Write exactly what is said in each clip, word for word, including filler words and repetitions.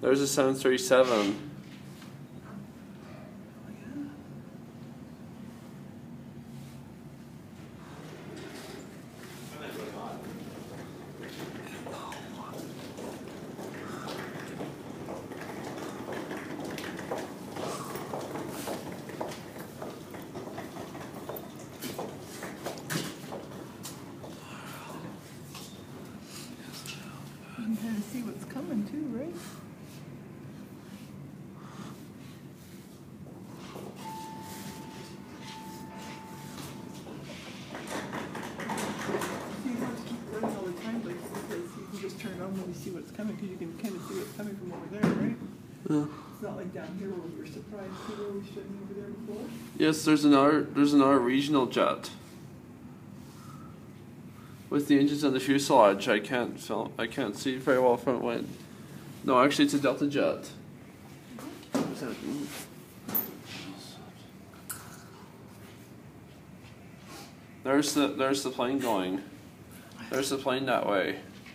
There's a seven thirty-seven. You can kind of see what's coming too, right? So you have to keep running all the time, like, because you can just turn it on when you see what's coming, because you can kind of see what's coming from over there, right? Yeah. It's not like down here where we were surprised. See where we shouldn't over there before? Yes, there's another there's another regional jet. With the engines on the fuselage, I can't film. I can't see very well front wind. No, actually, it's a Delta jet. There's the there's the plane going. There's the plane that way.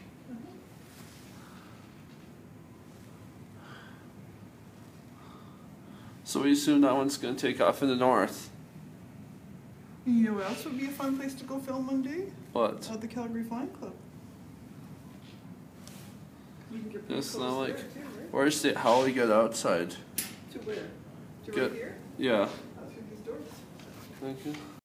So we assume that one's going to take off in the north. You know what else would be a fun place to go film one day? What? At the Calgary Flying Club. You can get pretty Yes, close now like, there too, right? where's the how we get outside? To where? To Get, right here? yeah. Out through these doors. Thank you.